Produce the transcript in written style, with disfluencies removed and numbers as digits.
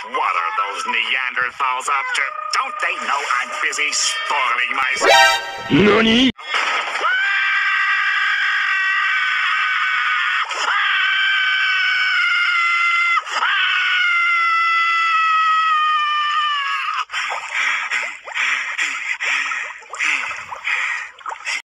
What are those Neanderthals up to? Don't they know I'm busy spoiling myself? NANI?